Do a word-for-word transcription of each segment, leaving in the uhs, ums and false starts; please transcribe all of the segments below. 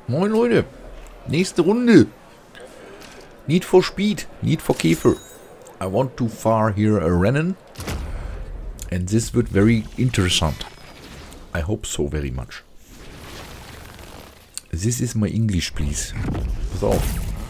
Moin Leute. Nächste Runde. Need for Speed. Need for Käfer. I want to far here a rennen. And this wird very interessant. I hope so very much. This is my English, please. Pass auf.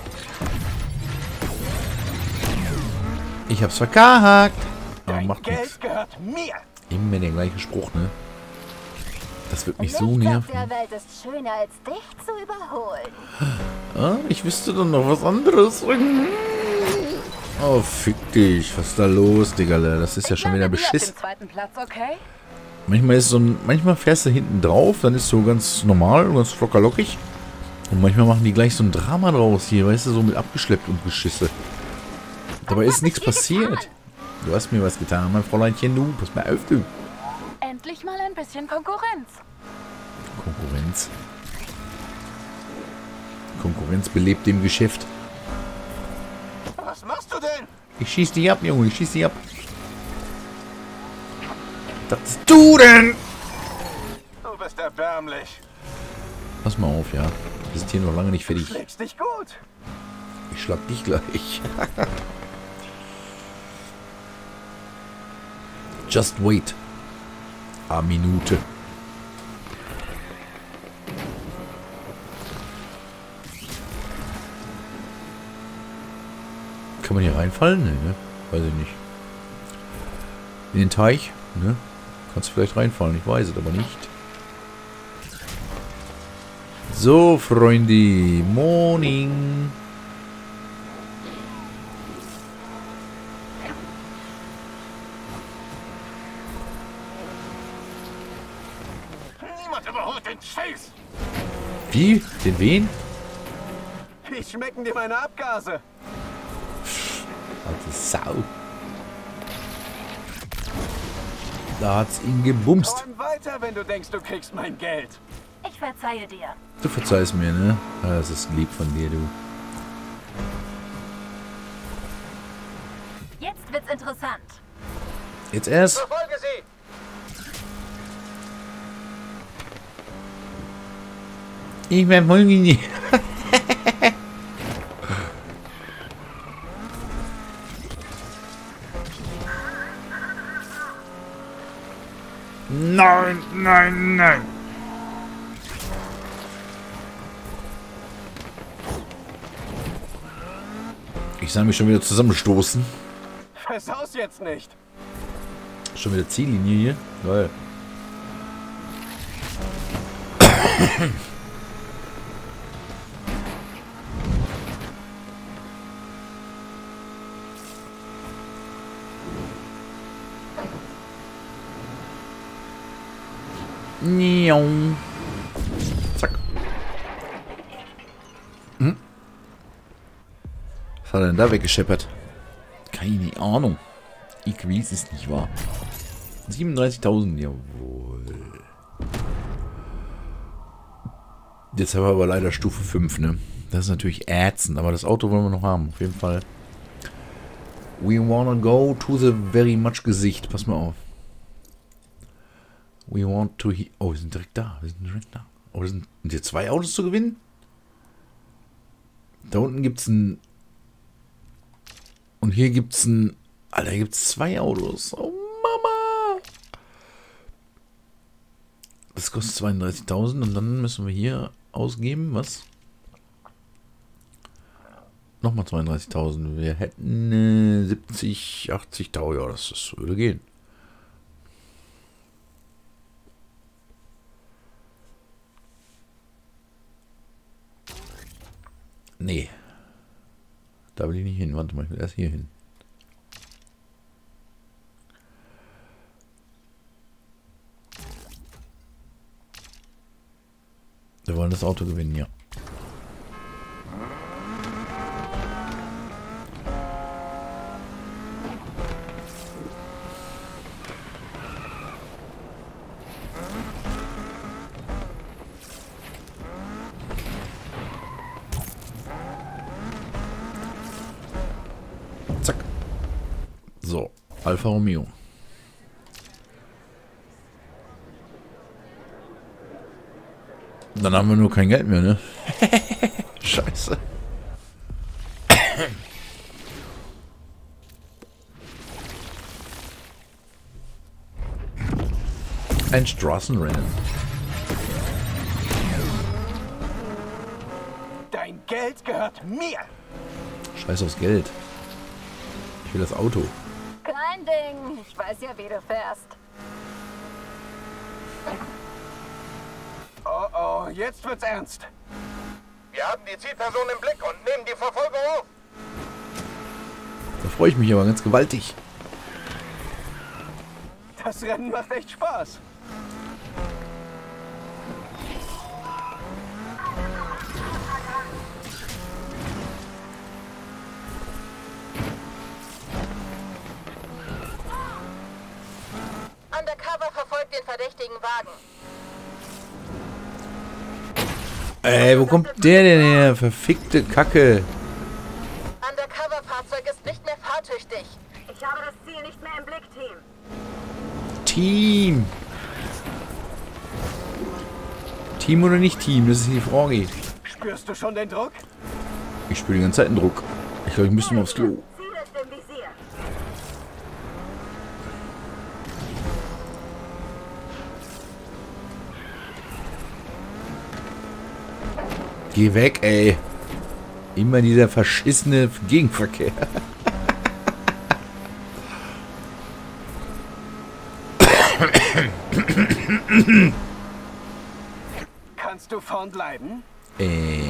Ich hab's verkackt. Aber macht nichts. Immer der gleiche Spruch, ne? Das wird mich so nerven. Der Welt ist schöner als dich zu überholen. Ah, ich wüsste dann noch was anderes. Oh, fick dich. Was ist da los, Digga? Das ist ja schon wieder beschissen. Manchmal ist so ein, manchmal fährst du hinten drauf, dann ist so ganz normal, ganz locker lockig. Und manchmal machen die gleich so ein Drama draus hier, weißt du, so mit abgeschleppt und Geschisse. Dabei ist nichts passiert. Du hast mir was getan, mein Fräuleinchen, du. Pass mal auf, du. Endlich mal ein bisschen Konkurrenz. Konkurrenz. Konkurrenz belebt dem Geschäft. Was machst du denn? Ich schieß dich ab, Junge, ich schieß dich ab. Was bist du denn? Du bist erbärmlich. Pass mal auf, ja. Wir sind hier noch lange nicht fertig. Du schlägst dich gut. Ich schlag dich gleich. Just wait. A Minute. Kann man hier reinfallen? Nee, ne? Weiß ich nicht. In den Teich? Ne? Kannst du vielleicht reinfallen, ich weiß es aber nicht. So, Freunde. Morning. Niemand überholt den Chase. Wie? Den wen? Wie schmecken dir meine Abgase? Alte Sau. Da hat's ihn gebumst. Träum weiter, wenn du denkst, du kriegst mein Geld. Ich verzeihe dir. Du verzeihst mir, ne? Das ist lieb von dir, du. Jetzt wird's interessant. Jetzt erst? Verfolge sie! Ich verfolge ihn nicht. Nein, nein, nein. Ich sah mich schon wieder zusammenstoßen. Versaus jetzt nicht. Schon wieder Ziellinie hier. Geil. Niong. Zack. Hm? Was hat er denn da weggescheppert? Keine Ahnung. Ich weiß es nicht, wahr? siebenunddreißigtausend, jawohl. Jetzt haben wir aber leider Stufe fünf, ne? Das ist natürlich ätzend, aber das Auto wollen wir noch haben, auf jeden Fall. We wanna go to the very much Gesicht. Pass mal auf. We want to... Oh, wir sind direkt da. Wir sind direkt da. Oh, wir sind hier zwei Autos zu gewinnen? Da unten gibt es ein... Und hier gibt es ein... Alter, hier gibt es zwei Autos. Oh, Mama! Das kostet zweiunddreißigtausend und dann müssen wir hier ausgeben, was? Nochmal zweiunddreißigtausend. Wir hätten äh, siebzig, achtzigtausend. Ja, das, das würde gehen. Nee. Da will ich nicht hin. Warte mal, ich will erst hier hin. Wir wollen das Auto gewinnen, ja. Zack. So, Alfa Romeo. Dann haben wir nur kein Geld mehr, ne? Scheiße. Ein Straßenrennen. Dein Geld gehört mir. Scheiß aufs Geld. Ich will das Auto. Kein Ding. Ich weiß ja, wie du fährst. Oh oh, jetzt wird's ernst. Wir haben die Zielperson im Blick und nehmen die Verfolgung auf. Da freue ich mich aber ganz gewaltig. Das Rennen macht echt Spaß. Undercover verfolgt den verdächtigen Wagen. Ey, wo kommt der denn her? Verfickte Kacke. Undercover-Fahrzeug ist nicht mehr fahrtüchtig. Ich habe das Ziel nicht mehr im Blick, Team. Team. Team oder nicht Team? Das ist die Frage. Spürst du schon den Druck? Ich spüre die ganze Zeit einen Druck. Ich glaube, ich müsste mal aufs Klo. Ziel ist im Visier. Geh weg, ey. Immer dieser verschissene Gegenverkehr. Kannst du vorn bleiben? Äh.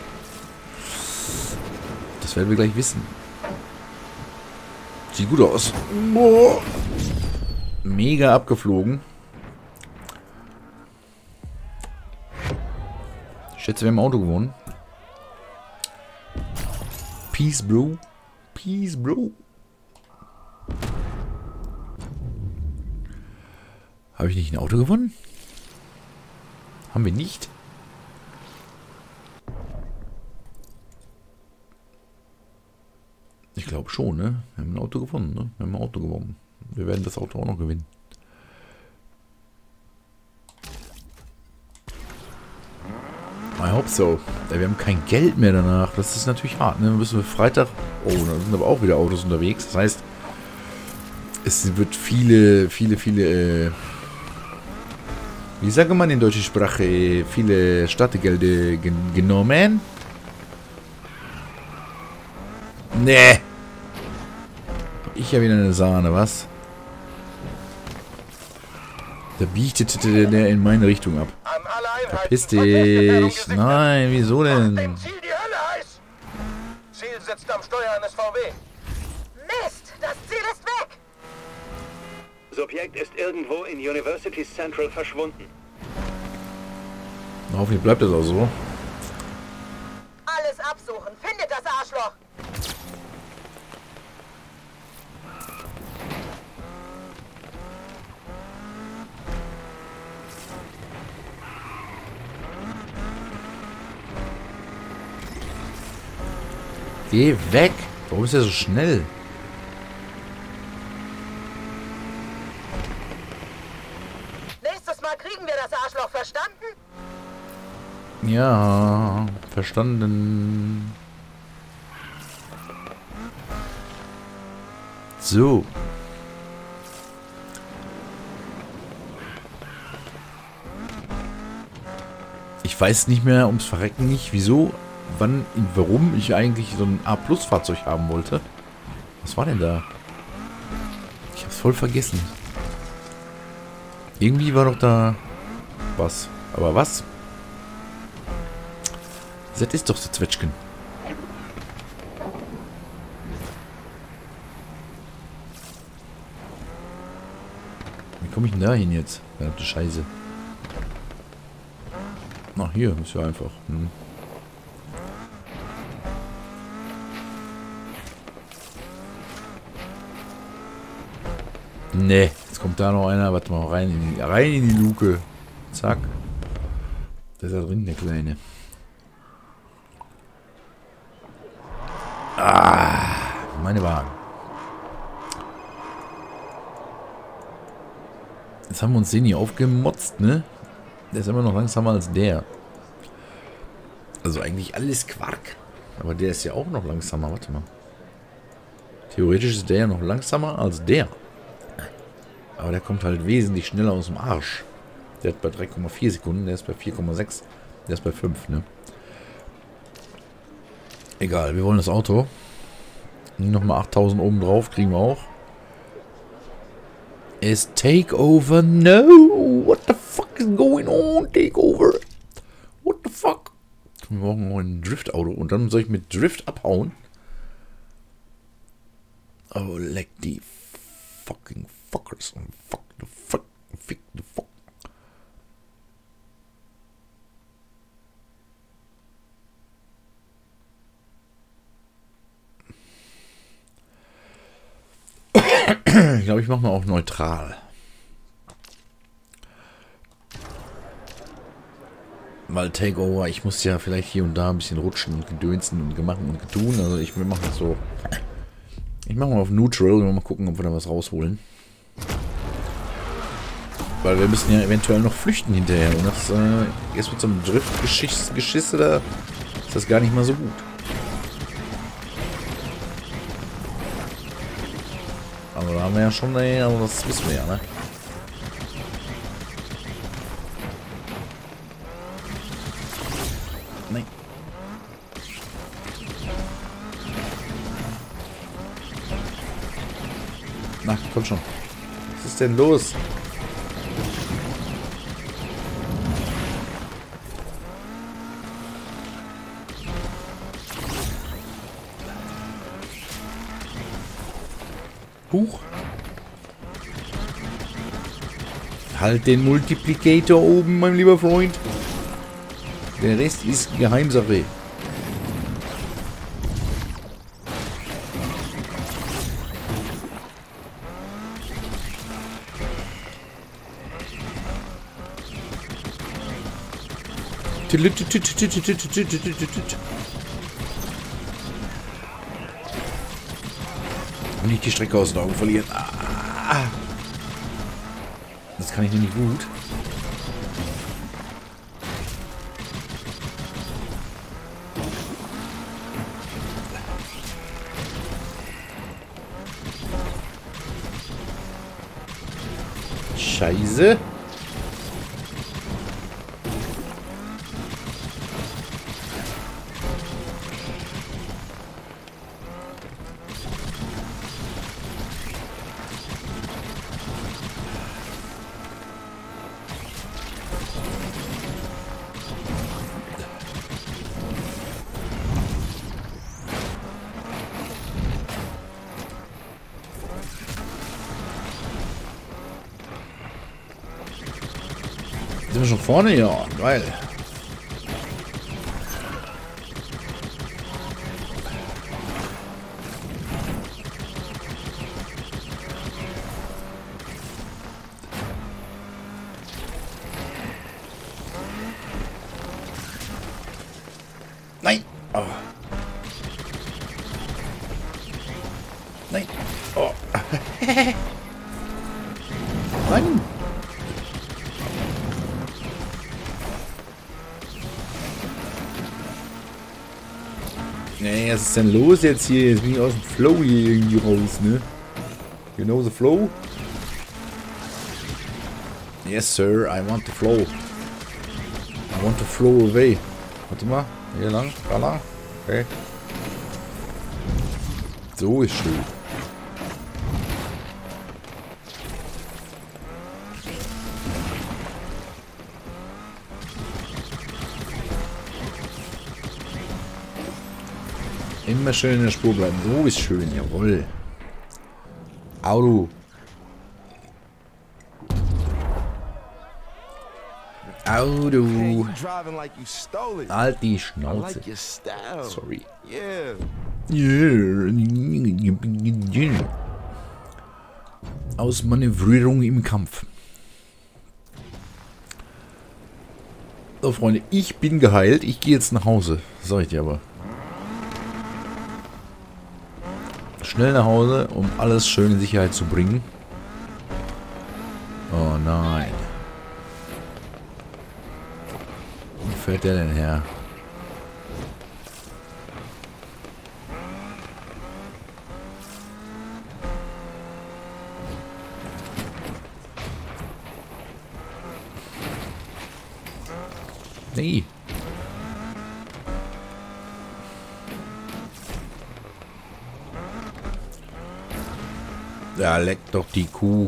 Das werden wir gleich wissen. Sieht gut aus. Boah. Mega abgeflogen. Ich schätze, wir haben im Auto gewonnen. Peace, Bro. Peace, Bro. Habe ich nicht ein Auto gewonnen? Haben wir nicht? Ich glaube schon, ne? Wir haben ein Auto gewonnen, ne? Wir haben ein Auto gewonnen. Wir werden das Auto auch noch gewinnen. I hope so. Ja, wir haben kein Geld mehr danach. Das ist natürlich hart, ne? Wir müssen wir Freitag... Oh, da sind aber auch wieder Autos unterwegs. Das heißt, es wird viele, viele, viele... Äh, wie sagt man in deutscher Sprache? Viele Startgelder gen genommen. Nee. Ich ja wieder eine Sahne, was? Da biegt der in meine Richtung ab. An alle Einheiten. Verpiss Verkehrsgefährdung dich. gesichert. Nein, wieso Macht dem denn? Ziel die Hölle heiß. Ziel sitzt am Steuer eines V W. Mist, das Ziel ist weg. Subjekt ist irgendwo in University Central verschwunden. Hoffentlich bleibt das auch so. Alles absuchen. Findet das Arschloch. Geh weg! Warum ist er so schnell? Nächstes Mal kriegen wir das Arschloch, verstanden? Ja, verstanden. So. Ich weiß nicht mehr ums Verrecken nicht, wieso, wann, warum ich eigentlich so ein A-Plus-Fahrzeug haben wollte. Was war denn da? Ich hab's voll vergessen. Irgendwie war doch da was. Aber was? Das ist doch so Zwetschgen. Wie komme ich denn da hin jetzt? Verdammte Scheiße. Ach, hier ist ja einfach. Hm. Ne, jetzt kommt da noch einer. Warte mal, rein in die, rein in die Luke. Zack. Da ist er drin, der Kleine. Ah, meine Wagen. Jetzt haben wir uns den hier aufgemotzt, ne? Der ist immer noch langsamer als der. Also eigentlich alles Quark. Aber der ist ja auch noch langsamer. Warte mal. Theoretisch ist der ja noch langsamer als der. Aber der kommt halt wesentlich schneller aus dem Arsch. Der hat bei drei Komma vier Sekunden, der ist bei vier Komma sechs. Der ist bei fünf, ne? Egal, wir wollen das Auto. Nochmal achttausend oben drauf, kriegen wir auch. Is Takeover? No! What the fuck is going on? Takeover? What the fuck? Wir brauchen noch ein Drift-Auto. Und dann soll ich mit Drift abhauen? Oh, leck die fucking fuckers. Fuck the fuck. Fick the fuck. Ich glaube, ich mache mal auch neutral. Weil Takeover, ich muss ja vielleicht hier und da ein bisschen rutschen und gedönsen und gemachen und getun. Also ich mache das so. Ich mache mal auf Neutral und mal gucken, ob wir da was rausholen. Weil wir müssen ja eventuell noch flüchten hinterher. Und das äh, jetzt mit so einem Drift-Geschisse da ist das gar nicht mal so gut. Aber da haben wir ja schon, ey, also das wissen wir ja, ne? Nein. Na, komm schon. Was ist denn los? Huch. Halt den Multiplikator oben, mein lieber Freund. Der Rest ist Geheimsache. Und nicht die Strecke aus den Augen verlieren. Ah. Das kann ich nämlich gut. Scheiße. Sind wir schon vorne? Ja, geil. Nein. Oh. Nein. Oh. Nein. Nee, was ist denn los jetzt hier? Jetzt bin ich aus dem Flow hier irgendwie raus, ne? You know the flow? Yes, sir, I want the flow. I want to flow away. Warte mal, hier lang, da lang. Okay. So ist schön. Immer schön in der Spur bleiben. So ist schön, jawohl. Auto. Auto. Halt die Schnauze. Sorry. Yeah. Ausmanövrierung im Kampf. So, Freunde, ich bin geheilt. Ich gehe jetzt nach Hause. Sag ich dir aber. Schnell nach Hause, um alles schön in Sicherheit zu bringen. Oh nein. Wo fährt der denn her? Nee. Ja, leck doch die Kuh.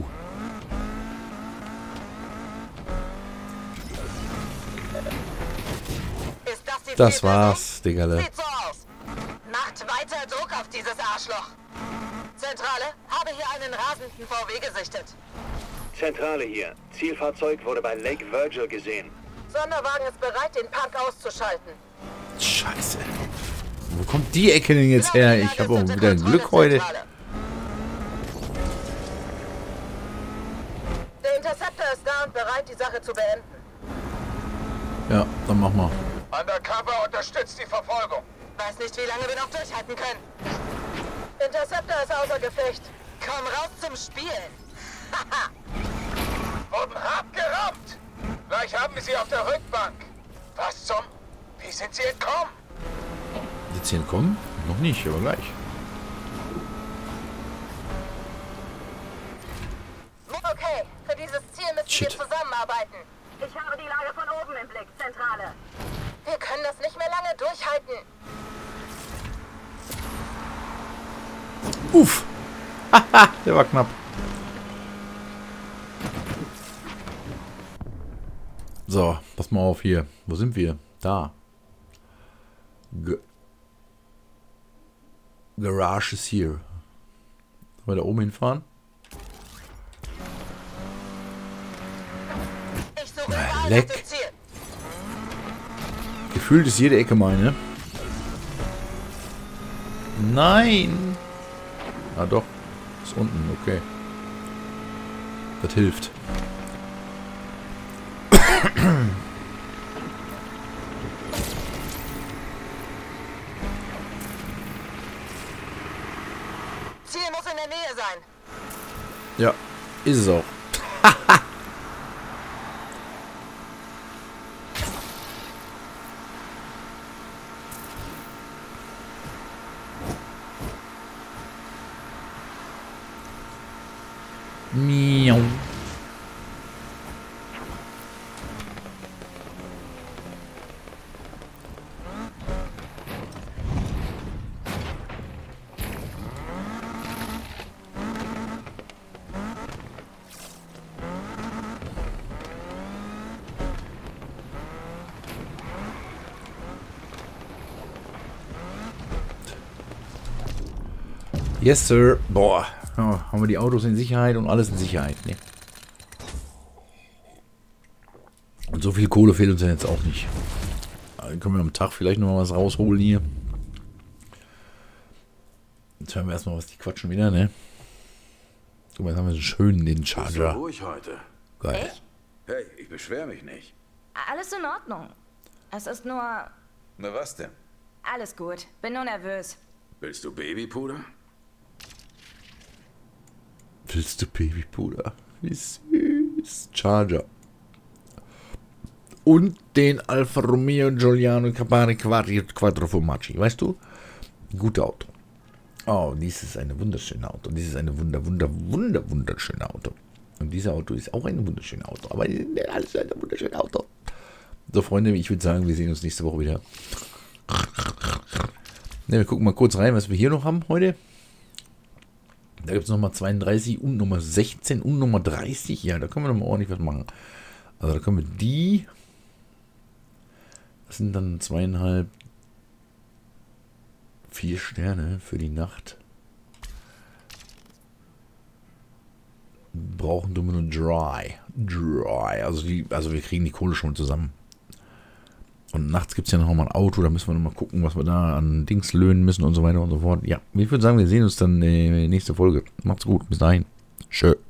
Ist das die Das Zielperson? war's, Digga. Sieht so aus. Macht weiter Druck auf dieses Arschloch. Zentrale, habe hier einen rasenden V W gesichtet. Zentrale hier. Zielfahrzeug wurde bei Lake Virgil gesehen. Sonderwagen ist bereit, den Punk auszuschalten. Scheiße. Wo kommt die Ecke denn jetzt her? Ich habe auch wieder Glück heute. Der Interceptor ist da und bereit, die Sache zu beenden. Ja, dann mach mal. Undercover unterstützt die Verfolgung. Weiß nicht, wie lange wir noch durchhalten können. Interceptor ist außer Gefecht. Komm raus zum Spielen. Haha. Wurden hart gerammt. Gleich haben wir sie auf der Rückbank. Was zum... Wie sind sie entkommen? Jetzt hier entkommen? Noch nicht, aber gleich. Okay, für dieses Ziel müssen Shit. wir zusammenarbeiten. Ich habe die Lage von oben im Blick, Zentrale. Wir können das nicht mehr lange durchhalten. Uff. Haha, der war knapp. So, pass mal auf hier. Wo sind wir? Da. G Garage ist hier. Sollen wir da oben hinfahren? Ich suche Na, überall leck. nach dem Ziel. Gefühlt ist jede Ecke meine. Nein! Ah doch. Ist unten, okay. Das hilft. Ziel muss in der Nähe sein. Ja, ist es auch. Miau. Yes, sir. Boah. Ja, haben wir die Autos in Sicherheit und alles in Sicherheit. Ne? Und so viel Kohle fehlt uns ja jetzt auch nicht. Dann können wir am Tag vielleicht noch mal was rausholen hier. Jetzt hören wir erstmal, was die quatschen wieder, ne? Guck mal, jetzt haben wir so schön den Charger. Bist du ruhig heute? Geil. Ich? Hey, ich beschwere mich nicht. Alles in Ordnung. Es ist nur... Na was denn? Alles gut. Bin nur nervös. Willst du Babypuder? Willst du Babypuder? Wie süß. Charger. Und den Alfa Romeo Giuliano Capari Quattro Formaggi. Weißt du? Gutes Auto. Oh, dies ist ein wunderschönes Auto. Dies ist ein wunder, wunder, wunder, wunderschönes Auto. Und dieses Auto ist auch ein wunderschönes Auto. Aber alles ist ein wunderschönes Auto. So, Freunde, ich würde sagen, wir sehen uns nächste Woche wieder. Ne, wir gucken mal kurz rein, was wir hier noch haben heute. Da gibt es nochmal zweiunddreißig und Nummer sechzehn und Nummer dreißig. Ja, da können wir nochmal ordentlich was machen. Also da können wir die. Das sind dann zweieinhalb, vier Sterne für die Nacht. Brauchen wir nur Dry. Dry. Also, die, also wir kriegen die Kohle schon zusammen. Und nachts gibt es ja noch mal ein Auto, da müssen wir noch mal gucken, was wir da an Dings löhnen müssen und so weiter und so fort. Ja, ich würde sagen, wir sehen uns dann äh, nächste Folge. Macht's gut, bis dahin. Tschö.